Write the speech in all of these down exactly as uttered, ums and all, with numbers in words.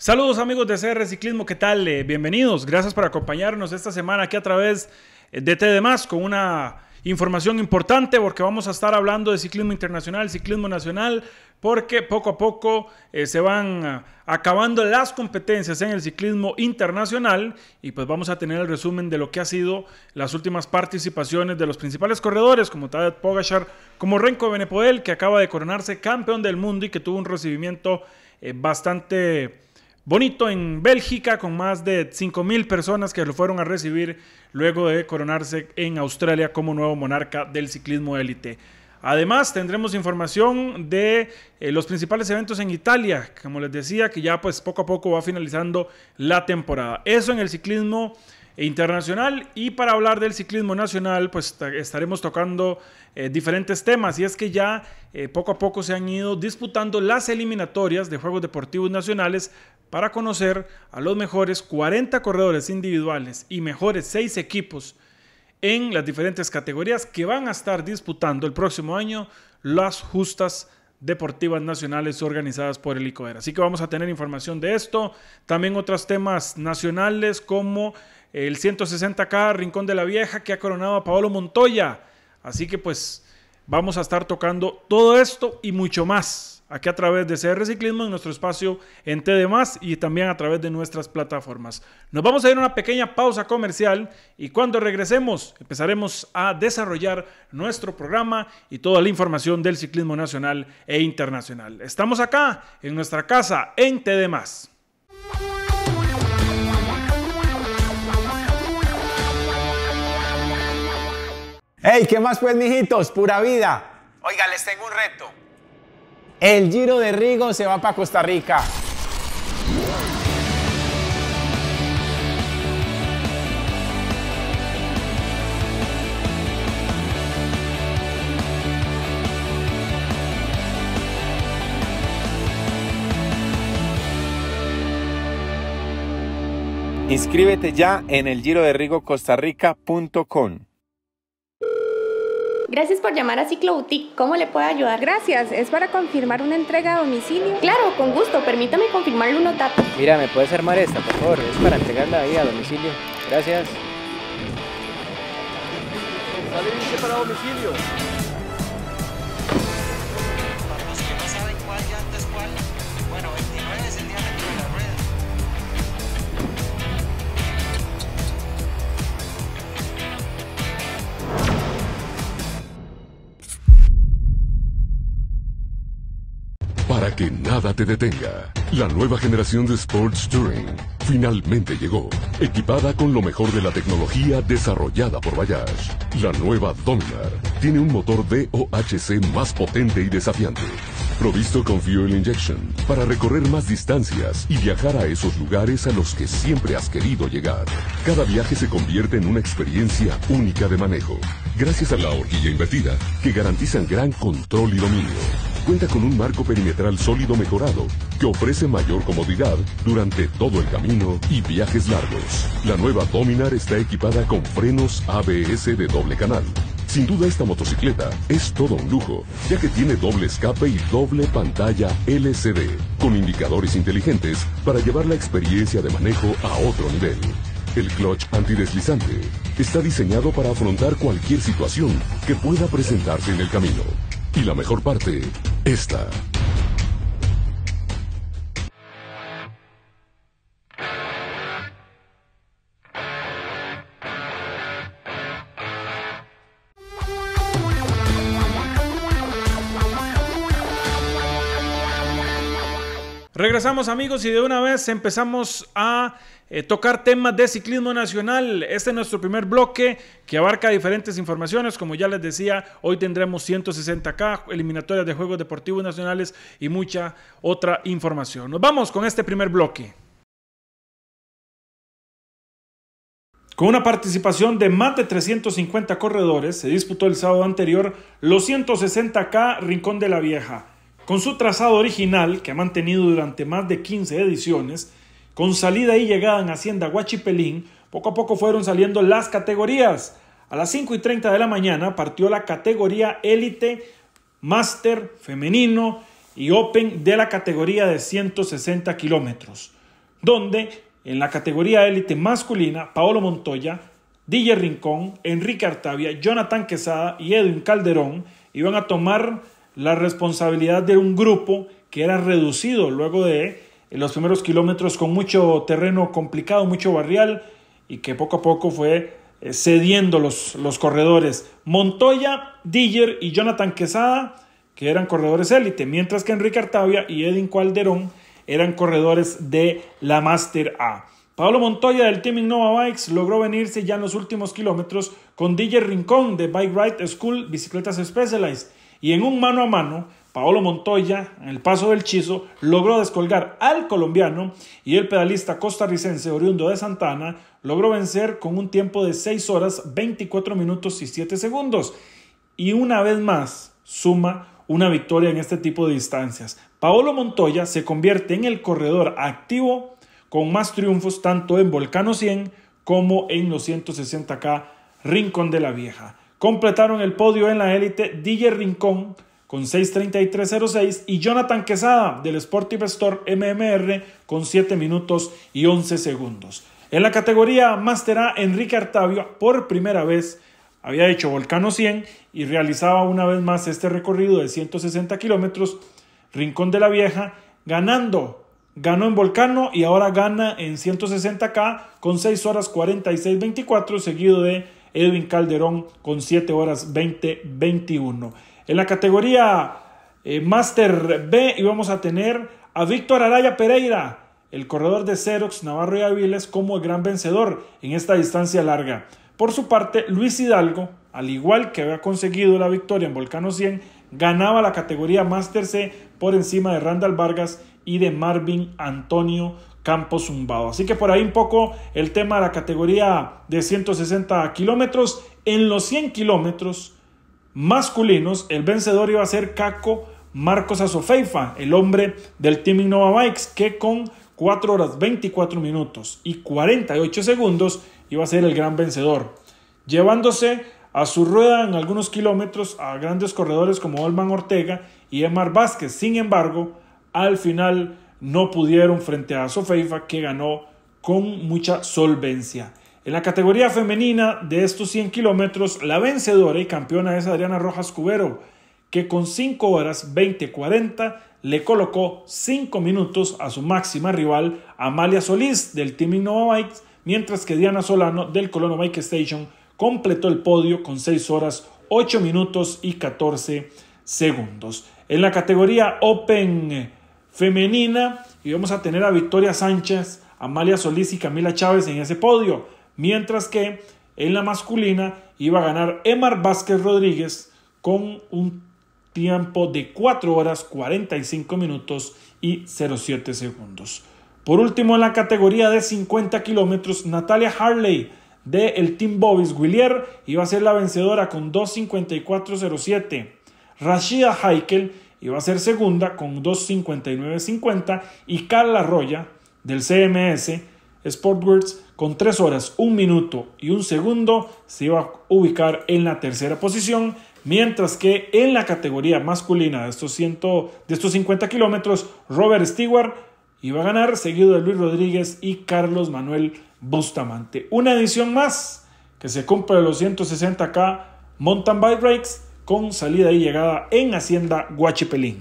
Saludos amigos de C R Ciclismo, ¿qué tal? Eh, bienvenidos, gracias por acompañarnos esta semana aquí a través de T D más con una información importante porque vamos a estar hablando de ciclismo internacional, ciclismo nacional, porque poco a poco eh, se van uh, acabando las competencias en el ciclismo internacional y pues vamos a tener el resumen de lo que ha sido las últimas participaciones de los principales corredores como Tadej Pogačar, como Remco Evenepoel, que acaba de coronarse campeón del mundo y que tuvo un recibimiento eh, bastante bonito en Bélgica, con más de cinco mil personas que lo fueron a recibir luego de coronarse en Australia como nuevo monarca del ciclismo élite. Además, tendremos información de eh, los principales eventos en Italia, como les decía, que ya pues poco a poco va finalizando la temporada. Eso en el ciclismo internacional, y para hablar del ciclismo nacional pues estaremos tocando eh, diferentes temas, y es que ya eh, poco a poco se han ido disputando las eliminatorias de Juegos Deportivos Nacionales para conocer a los mejores cuarenta corredores individuales y mejores seis equipos en las diferentes categorías que van a estar disputando el próximo año las justas deportivas nacionales organizadas por el ICOER. Así que vamos a tener información de esto, también otros temas nacionales como el ciento sesenta K Rincón de la Vieja, que ha coronado a Paolo Montoya. Así que pues vamos a estar tocando todo esto y mucho más aquí a través de C R Ciclismo, en nuestro espacio en T D más, y también a través de nuestras plataformas. Nos vamos a ir a una pequeña pausa comercial y cuando regresemos empezaremos a desarrollar nuestro programa y toda la información del ciclismo nacional e internacional. Estamos acá en nuestra casa en T D más. ¡Hey! ¿Qué más pues, mijitos? ¡Pura vida! Oiga, les tengo un reto. El Giro de Rigo se va para Costa Rica. Inscríbete ya en el giro de rigo costa rica punto com. Gracias por llamar a Ciclo Boutique. ¿Cómo le puedo ayudar? Gracias. ¿Es para confirmar una entrega a domicilio? Claro, con gusto. Permítame confirmarle unos datos. Mira, ¿me puedes armar esta, por favor? Es para entregarla ahí a domicilio. Gracias. ¿Sale bien para domicilio? Para los que no saben cuál llanta es cuál, bueno, veintinueve es el diámetro de la rueda. Para que nada te detenga, la nueva generación de Sports Touring finalmente llegó, equipada con lo mejor de la tecnología desarrollada por Bajaj. La nueva Dominar tiene un motor D O H C más potente y desafiante, provisto con Fuel Injection para recorrer más distancias y viajar a esos lugares a los que siempre has querido llegar. Cada viaje se convierte en una experiencia única de manejo, gracias a la horquilla invertida que garantizan gran control y dominio. Cuenta con un marco perimetral sólido mejorado que ofrece mayor comodidad durante todo el camino y viajes largos. La nueva Dominar está equipada con frenos A B S de doble canal. Sin duda esta motocicleta es todo un lujo, ya que tiene doble escape y doble pantalla L C D, con indicadores inteligentes para llevar la experiencia de manejo a otro nivel. El clutch antideslizante está diseñado para afrontar cualquier situación que pueda presentarse en el camino. Y la mejor parte, esta. Regresamos amigos y de una vez empezamos a eh, tocar temas de ciclismo nacional. Este es nuestro primer bloque que abarca diferentes informaciones. Como ya les decía, hoy tendremos ciento sesenta K, eliminatorias de Juegos Deportivos Nacionales y mucha otra información. Nos vamos con este primer bloque. Con una participación de más de trescientos cincuenta corredores, se disputó el sábado anterior los ciento sesenta K Rincón de la Vieja. Con su trazado original, que ha mantenido durante más de quince ediciones, con salida y llegada en Hacienda Huachipelín, poco a poco fueron saliendo las categorías. A las cinco y treinta de la mañana partió la categoría Élite, Máster, Femenino y Open de la categoría de ciento sesenta kilómetros. donde en la categoría élite masculina, Paolo Montoya, Didier Rincón, Enrique Artavia, Jonathan Quesada y Edwin Calderón iban a tomar la responsabilidad de un grupo que era reducido luego de los primeros kilómetros con mucho terreno complicado, mucho barrial, y que poco a poco fue eh, cediendo los, los corredores. Montoya, Didier y Jonathan Quesada, que eran corredores élite, mientras que Enrique Artavia y Edwin Calderón eran corredores de la Master A. Pablo Montoya del Team Innova Bikes logró venirse ya en los últimos kilómetros con Didier Rincón de Bike Ride School Bicicletas Specialized, y en un mano a mano Paolo Montoya, en el paso del Chizo, logró descolgar al colombiano, y el pedalista costarricense oriundo de Santa Ana logró vencer con un tiempo de seis horas, veinticuatro minutos y siete segundos. Y una vez más suma una victoria en este tipo de distancias. Paolo Montoya se convierte en el corredor activo con más triunfos tanto en Volcano cien como en los ciento sesenta K Rincón de la Vieja. Completaron el podio en la élite Didier Rincón con seis treinta y tres cero seis y Jonathan Quesada del Sportive Store M M R con siete minutos y once segundos. En la categoría Master A, Enrique Artavia por primera vez había hecho Volcano cien y realizaba una vez más este recorrido de ciento sesenta kilómetros, Rincón de la Vieja, ganando, ganó en Volcano y ahora gana en ciento sesenta K con seis horas cuarenta y seis veinticuatro, seguido de Edwin Calderón con siete horas veinte veintiuno. En la categoría eh, Master B íbamos a tener a Víctor Araya Pereira, el corredor de Xerox, Navarro y Aviles, como el gran vencedor en esta distancia larga. Por su parte, Luis Hidalgo, al igual que había conseguido la victoria en Volcano cien, ganaba la categoría Master C por encima de Randall Vargas y de Marvin Antonio Campos Zumbado. Así que por ahí un poco el tema de la categoría de ciento sesenta kilómetros. En los cien kilómetros masculinos, el vencedor iba a ser Caco Marcos Azofeifa, el hombre del Team Innova Bikes, que con cuatro horas veinticuatro minutos y cuarenta y ocho segundos iba a ser el gran vencedor, llevándose a su rueda en algunos kilómetros a grandes corredores como Olman Ortega y Emar Vázquez. Sin embargo, al final no pudieron frente a Azofeifa, que ganó con mucha solvencia. En la categoría femenina de estos cien kilómetros, la vencedora y campeona es Adriana Rojas Cubero, que con cinco horas veinte cuarenta le colocó cinco minutos a su máxima rival Amalia Solís del Team Innova Bikes, mientras que Diana Solano del Colono Bike Station completó el podio con seis horas ocho minutos y catorce segundos. En la categoría Open femenina íbamos a tener a Victoria Sánchez, Amalia Solís y Camila Chávez en ese podio, mientras que en la masculina iba a ganar Emar Vázquez Rodríguez con un tiempo de cuatro horas cuarenta y cinco minutos y cero siete segundos. Por último, en la categoría de cincuenta kilómetros, Natalia Harley del Team Bobis Willier iba a ser la vencedora con dos cincuenta y cuatro cero siete. Rashida Heikel iba a ser segunda con dos cincuenta y nueve cincuenta y Carla Roya del C M S Sportworks con tres horas, un minuto y un segundo se iba a ubicar en la tercera posición, mientras que en la categoría masculina de estos, cien, de estos cincuenta kilómetros, Robert Stewart iba a ganar, seguido de Luis Rodríguez y Carlos Manuel Bustamante. Una edición más que se cumple de los ciento sesenta K Mountain Bike Race con salida y llegada en Hacienda Guachipelín.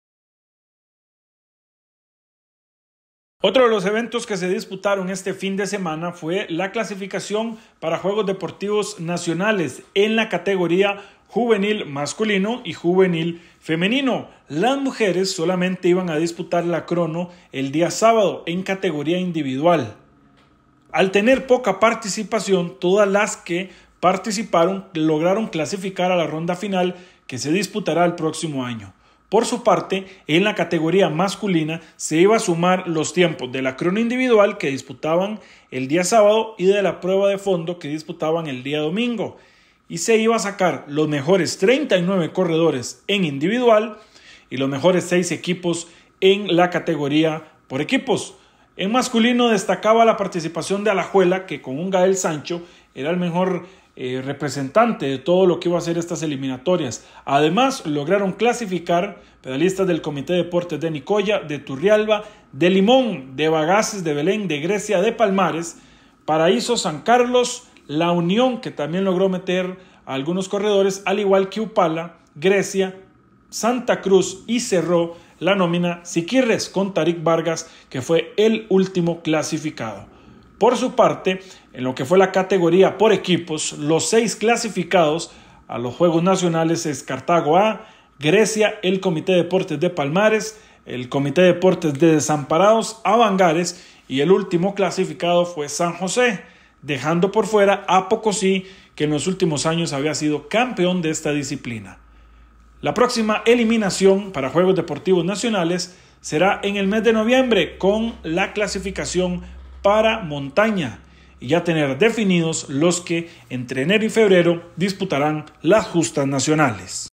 Otro de los eventos que se disputaron este fin de semana fue la clasificación para Juegos Deportivos Nacionales en la categoría juvenil masculino y juvenil femenino. Las mujeres solamente iban a disputar la crono el día sábado en categoría individual. Al tener poca participación, todas las que participaron lograron clasificar a la ronda final, que se disputará el próximo año. Por su parte, en la categoría masculina se iba a sumar los tiempos de la crono individual que disputaban el día sábado y de la prueba de fondo que disputaban el día domingo, y se iba a sacar los mejores treinta y nueve corredores en individual y los mejores seis equipos en la categoría por equipos. En masculino destacaba la participación de Alajuela, que con un Gael Sancho era el mejor eh, representante de todo lo que iba a ser estas eliminatorias. Además, lograron clasificar pedalistas del Comité de Deportes de Nicoya, de Turrialba, de Limón, de Bagaces, de Belén, de Grecia, de Palmares, Paraíso, San Carlos, La Unión, que también logró meter a algunos corredores, al igual que Upala, Grecia, Santa Cruz, y cerró la nómina Siquirres con Tarik Vargas, que fue el último clasificado. Por su parte, en lo que fue la categoría por equipos, los seis clasificados a los Juegos Nacionales es Cartago A, Grecia, el Comité de Deportes de Palmares, el Comité de Deportes de Desamparados, Avangares, y el último clasificado fue San José, dejando por fuera a Pocosí, que en los últimos años había sido campeón de esta disciplina. La próxima eliminación para Juegos Deportivos Nacionales será en el mes de noviembre con la clasificación para montaña y ya tener definidos los que entre enero y febrero disputarán las justas nacionales.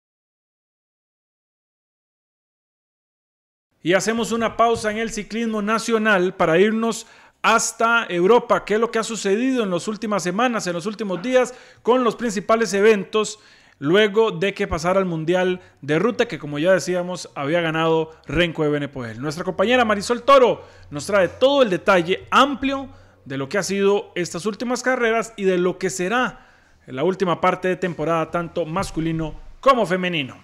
Y hacemos una pausa en el ciclismo nacional para irnos hasta Europa. ¿Qué es lo que ha sucedido en las últimas semanas, en los últimos días con los principales eventos luego de que pasara el Mundial de Ruta, que como ya decíamos había ganado Remco Evenepoel? Nuestra compañera Marisol Toro nos trae todo el detalle amplio de lo que ha sido estas últimas carreras y de lo que será en la última parte de temporada, tanto masculino como femenino.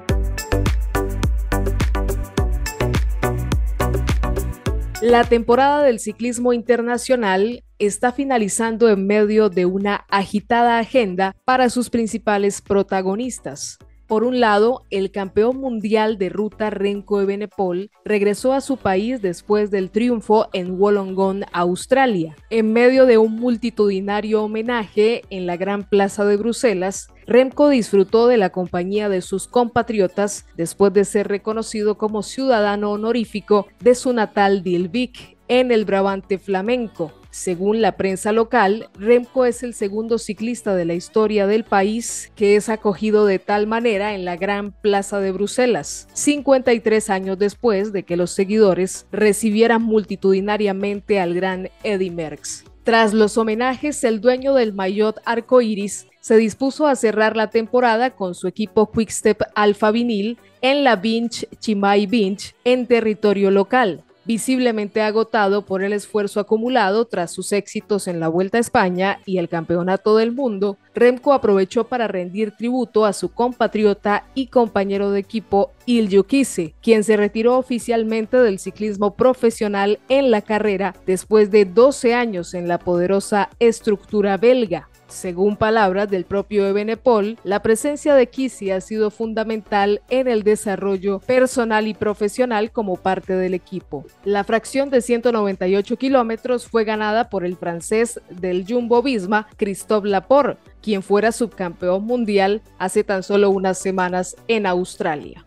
La temporada del ciclismo internacional está finalizando en medio de una agitada agenda para sus principales protagonistas. Por un lado, el campeón mundial de ruta Remco Evenepoel regresó a su país después del triunfo en Wollongong, Australia. En medio de un multitudinario homenaje en la Gran Plaza de Bruselas, Remco disfrutó de la compañía de sus compatriotas después de ser reconocido como ciudadano honorífico de su natal Dilbeek, en el Brabante flamenco. Según la prensa local, Remco es el segundo ciclista de la historia del país que es acogido de tal manera en la Gran Plaza de Bruselas, cincuenta y tres años después de que los seguidores recibieran multitudinariamente al gran Eddy Merckx. Tras los homenajes, el dueño del maillot arcoíris se dispuso a cerrar la temporada con su equipo Quickstep Alpha Vinyl en la Binche Chimay Binche en territorio local. Visiblemente agotado por el esfuerzo acumulado tras sus éxitos en la Vuelta a España y el Campeonato del Mundo, Remco aprovechó para rendir tributo a su compatriota y compañero de equipo Iljo Kisse, quien se retiró oficialmente del ciclismo profesional en la carrera después de doce años en la poderosa estructura belga. Según palabras del propio Evenepoel, la presencia de Kisse ha sido fundamental en el desarrollo personal y profesional como parte del equipo. La fracción de ciento noventa y ocho kilómetros fue ganada por el francés del Jumbo Visma, Christophe Laporte, quien fuera subcampeón mundial hace tan solo unas semanas en Australia.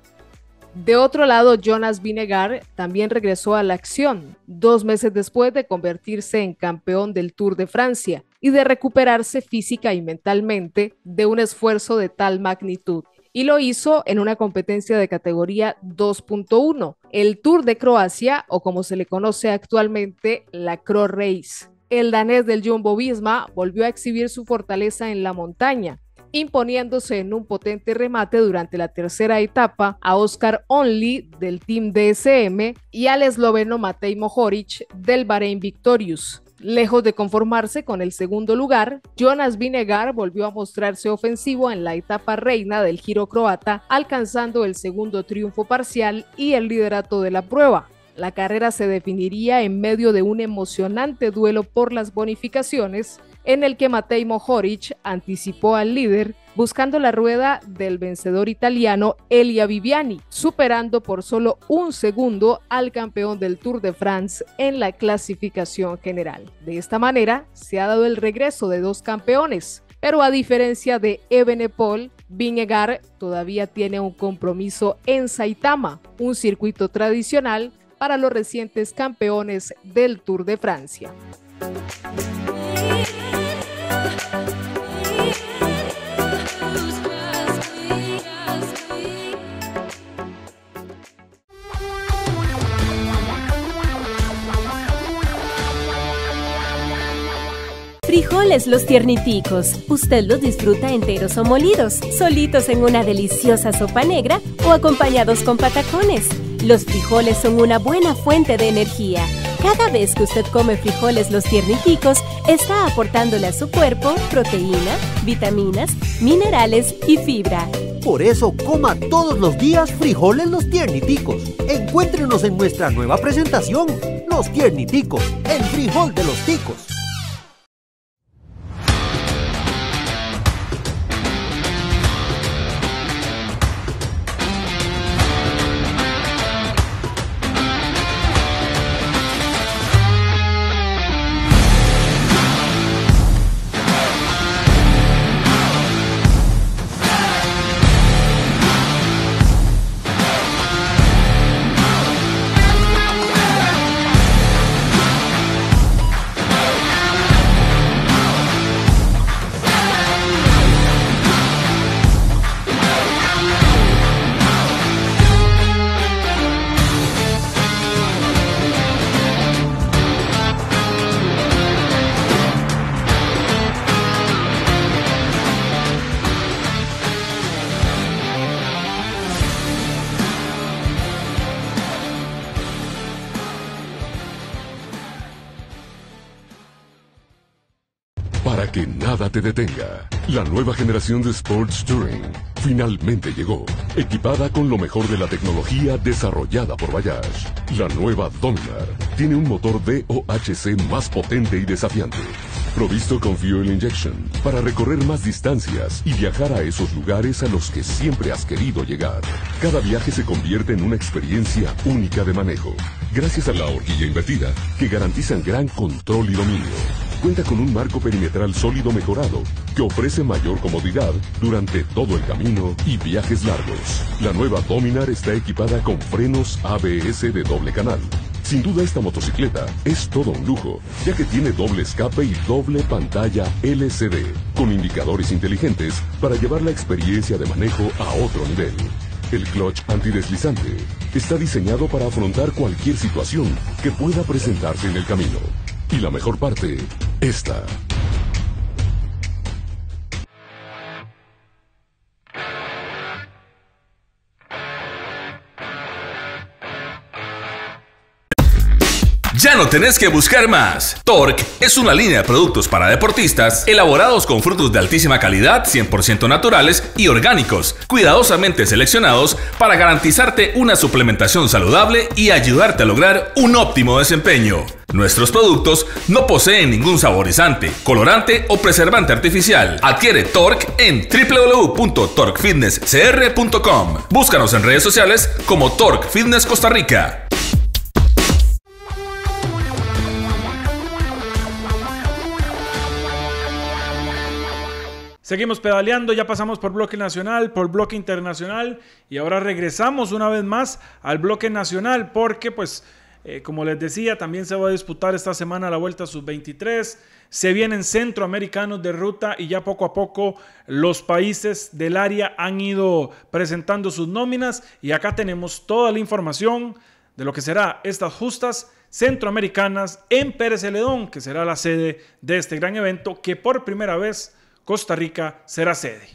De otro lado, Jonas Vingegaard también regresó a la acción, dos meses después de convertirse en campeón del Tour de Francia y de recuperarse física y mentalmente de un esfuerzo de tal magnitud. Y lo hizo en una competencia de categoría dos punto uno, el Tour de Croacia, o como se le conoce actualmente, la Cro Race. El danés del Jumbo Visma volvió a exhibir su fortaleza en la montaña, imponiéndose en un potente remate durante la tercera etapa a Oscar Only del Team D S M y al esloveno Matej Mohoric del Bahrein Victorious. Lejos de conformarse con el segundo lugar, Jonas Vingegaard volvió a mostrarse ofensivo en la etapa reina del Giro croata, alcanzando el segundo triunfo parcial y el liderato de la prueba. La carrera se definiría en medio de un emocionante duelo por las bonificaciones, en el que Matej Mohoric anticipó al líder, buscando la rueda del vencedor italiano Elia Viviani, superando por solo un segundo al campeón del Tour de France en la clasificación general. De esta manera, se ha dado el regreso de dos campeones, pero a diferencia de Evenepoel, Vingegaard todavía tiene un compromiso en Saitama, un circuito tradicional para los recientes campeones del Tour de Francia. Frijoles Los Tierniticos. Usted los disfruta enteros o molidos, solitos en una deliciosa sopa negra o acompañados con patacones. Los frijoles son una buena fuente de energía. Cada vez que usted come frijoles Los Tierniticos, está aportándole a su cuerpo proteína, vitaminas, minerales y fibra. Por eso, coma todos los días frijoles Los Tierniticos. Encuéntrenos en nuestra nueva presentación, Los Tierniticos, el frijol de los ticos. Para que nada te detenga, la nueva generación de Sports Touring finalmente llegó, equipada con lo mejor de la tecnología desarrollada por Bayash. La nueva Dominar tiene un motor D O H C más potente y desafiante, provisto con Fuel Injection para recorrer más distancias y viajar a esos lugares a los que siempre has querido llegar. Cada viaje se convierte en una experiencia única de manejo, gracias a la horquilla invertida que garantizan gran control y dominio. Cuenta con un marco perimetral sólido mejorado que ofrece mayor comodidad durante todo el camino y viajes largos. La nueva Dominar está equipada con frenos A B S de doble canal. Sin duda esta motocicleta es todo un lujo, ya que tiene doble escape y doble pantalla L C D, con indicadores inteligentes para llevar la experiencia de manejo a otro nivel. El clutch antideslizante está diseñado para afrontar cualquier situación que pueda presentarse en el camino. Y la mejor parte, esta. Ya no tenés que buscar más. Torque es una línea de productos para deportistas elaborados con frutos de altísima calidad, cien por ciento naturales y orgánicos, cuidadosamente seleccionados para garantizarte una suplementación saludable y ayudarte a lograr un óptimo desempeño. Nuestros productos no poseen ningún saborizante, colorante o preservante artificial. Adquiere Torque en w w w punto torque fitness c r punto com. Búscanos en redes sociales como Torque Fitness Costa Rica. Seguimos pedaleando, ya pasamos por bloque nacional, por bloque internacional y ahora regresamos una vez más al bloque nacional porque pues eh, como les decía también se va a disputar esta semana la Vuelta sub veintitrés, se vienen centroamericanos de ruta y ya poco a poco los países del área han ido presentando sus nóminas y acá tenemos toda la información de lo que será estas justas centroamericanas en Pérez Celedón, que será la sede de este gran evento que por primera vez Costa Rica será sede.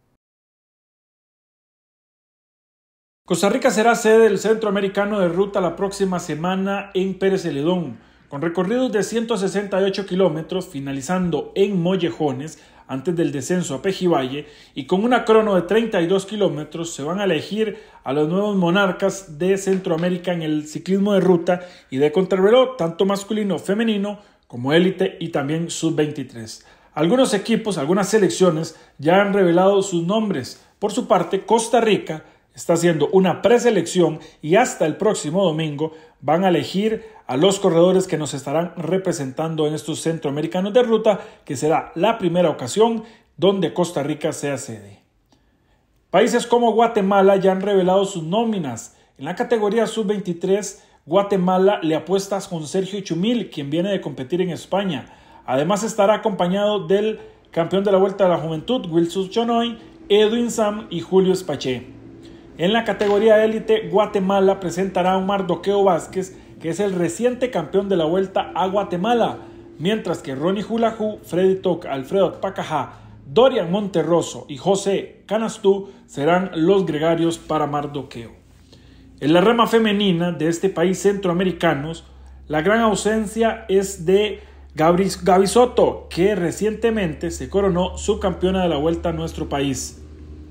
Costa Rica será sede del Centroamericano de Ruta la próxima semana en Pérez Celedón, con recorridos de ciento sesenta y ocho kilómetros, finalizando en Mollejones antes del descenso a Pejivalle, y con una crono de treinta y dos kilómetros se van a elegir a los nuevos monarcas de Centroamérica en el ciclismo de ruta y de contrarreloj, tanto masculino, femenino, como élite y también sub veintitrés. Algunos equipos, algunas selecciones ya han revelado sus nombres. Por su parte, Costa Rica está haciendo una preselección y hasta el próximo domingo van a elegir a los corredores que nos estarán representando en estos centroamericanos de ruta, que será la primera ocasión donde Costa Rica sea sede. Países como Guatemala ya han revelado sus nóminas. En la categoría sub veintitrés, Guatemala le apuesta con Sergio Chumil, quien viene de competir en España. Además estará acompañado del campeón de la Vuelta de la Juventud, Wilson Chonoy, Edwin Sam y Julio Espaché. En la categoría élite, Guatemala presentará a Mardoqueo Vázquez, que es el reciente campeón de la Vuelta a Guatemala. mientras que Ronnie Hulaju, Freddy Toc, Alfredo Pacajá, Dorian Monterroso y José Canastú serán los gregarios para Mardoqueo. En la rama femenina de este país centroamericano, la gran ausencia es de Gaby, Gaby Soto, que recientemente se coronó subcampeona de la Vuelta a nuestro país.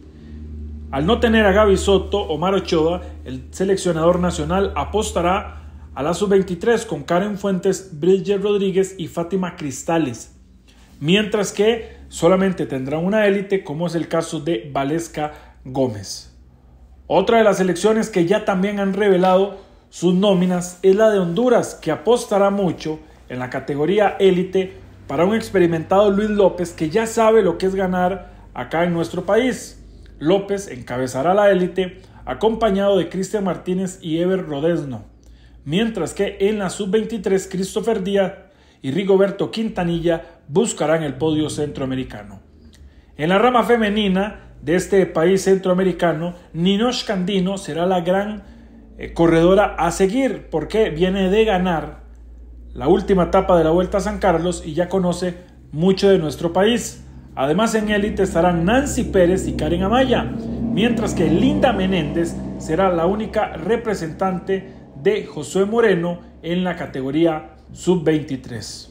Al no tener a Gaby Soto, Omar Ochoa, el seleccionador nacional, apostará a la sub veintitrés con Karen Fuentes, Bridget Rodríguez y Fátima Cristales, mientras que solamente tendrán una élite, como es el caso de Valesca Gómez. Otra de las selecciones que ya también han revelado sus nóminas es la de Honduras, que apostará mucho en la categoría élite para un experimentado Luis López, que ya sabe lo que es ganar acá en nuestro país. López encabezará la élite acompañado de Cristian Martínez y Ever Rodesno, mientras que en la sub veintitrés Christopher Díaz y Rigoberto Quintanilla buscarán el podio centroamericano. En la rama femenina de este país centroamericano, Ninosh Candino será la gran eh, corredora a seguir, porque viene de ganar la última etapa de la Vuelta a San Carlos y ya conoce mucho de nuestro país. Además, en élite estarán Nancy Pérez y Karen Amaya, mientras que Linda Menéndez será la única representante de Josué Moreno en la categoría sub veintitrés.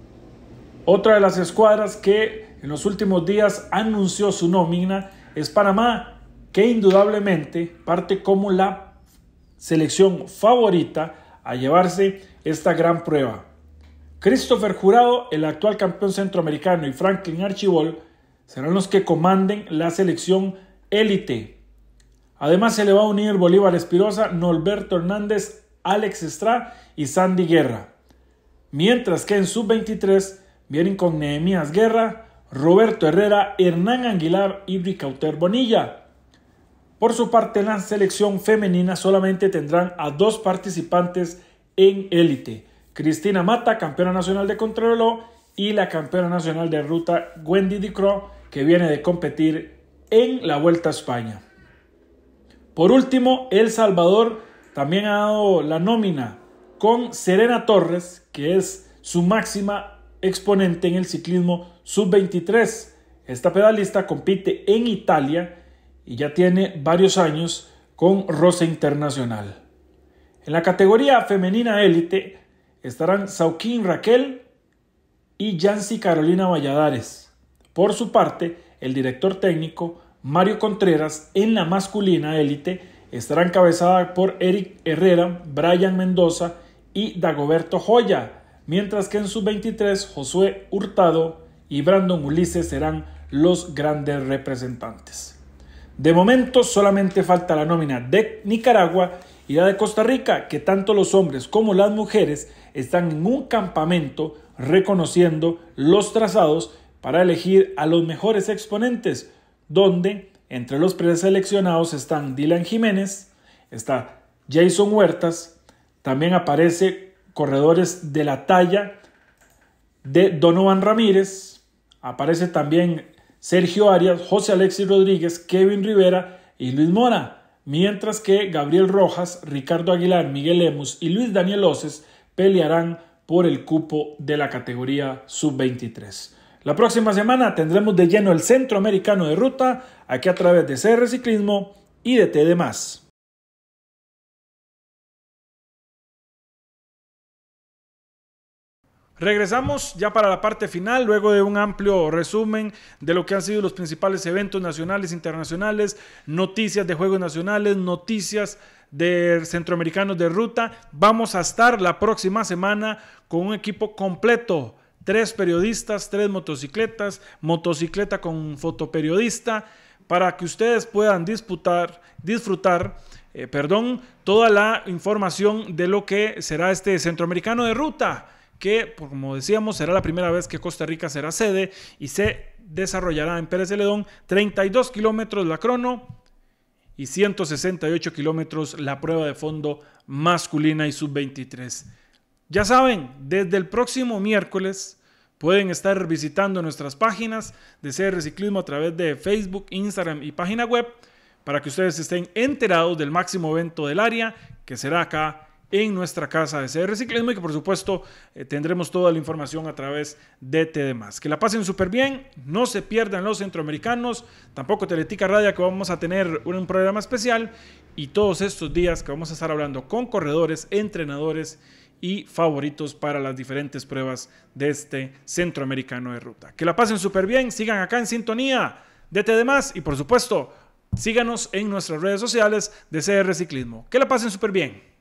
Otra de las escuadras que en los últimos días anunció su nómina es Panamá, que indudablemente parte como la selección favorita a llevarse esta gran prueba. Christopher Jurado, el actual campeón centroamericano, y Franklin Archibald serán los que comanden la selección élite. Además se le va a unir Bolívar Espirosa, Norberto Hernández, Alex Estrá y Sandy Guerra. Mientras que en sub veintitrés vienen con Nehemías Guerra, Roberto Herrera, Hernán Aguilar y Ricauter Bonilla. Por su parte, en la selección femenina solamente tendrán a dos participantes en élite: Cristina Mata, campeona nacional de contrarreloj, y la campeona nacional de ruta Wendy Ducro, que viene de competir en la Vuelta a España. Por último, El Salvador también ha dado la nómina con Serena Torres, que es su máxima exponente en el ciclismo sub veintitrés. Esta pedalista compite en Italia y ya tiene varios años con roce internacional. En la categoría femenina élite estarán Sauquín Raquel y Yancy Carolina Valladares. Por su parte, el director técnico Mario Contreras en la masculina élite estará encabezada por Eric Herrera, Brian Mendoza y Dagoberto Joya, mientras que en sub veintitrés Josué Hurtado y Brandon Ulises serán los grandes representantes. De momento solamente falta la nómina de Nicaragua y la de Costa Rica, que tanto los hombres como las mujeres están en un campamento reconociendo los trazados para elegir a los mejores exponentes, donde entre los preseleccionados están Dylan Jiménez, está Jason Huertas, también aparece corredores de la talla de Donovan Ramírez, aparece también Sergio Arias, José Alexis Rodríguez, Kevin Rivera y Luis Mora, mientras que Gabriel Rojas, Ricardo Aguilar, Miguel Lemus y Luis Daniel Oces pelearán por el cupo de la categoría sub veintitrés. La próxima semana tendremos de lleno el centroamericano de ruta, aquí a través de C R Ciclismo y de T D más. Regresamos ya para la parte final, luego de un amplio resumen de lo que han sido los principales eventos nacionales e internacionales, noticias de juegos nacionales, noticias de centroamericanos de ruta. Vamos a estar la próxima semana con un equipo completo, tres periodistas, tres motocicletas, motocicleta con fotoperiodista, para que ustedes puedan disputar, disfrutar eh, perdón, toda la información de lo que será este centroamericano de ruta, que, como decíamos, será la primera vez que Costa Rica será sede y se desarrollará en Pérez Celedón. Treinta y dos kilómetros la crono y ciento sesenta y ocho kilómetros la prueba de fondo masculina y sub veintitrés. Ya saben, desde el próximo miércoles pueden estar visitando nuestras páginas de C R Ciclismo a través de Facebook, Instagram y página web, para que ustedes estén enterados del máximo evento del área, que será acá en nuestra casa de C R Ciclismo y que por supuesto eh, tendremos toda la información a través de T D más. Que la pasen súper bien, no se pierdan los centroamericanos, tampoco Teletica Radio, que vamos a tener un programa especial, y todos estos días que vamos a estar hablando con corredores, entrenadores y favoritos para las diferentes pruebas de este centroamericano de ruta. Que la pasen súper bien, sigan acá en sintonía de T D más y por supuesto síganos en nuestras redes sociales de C R Ciclismo. Que la pasen súper bien.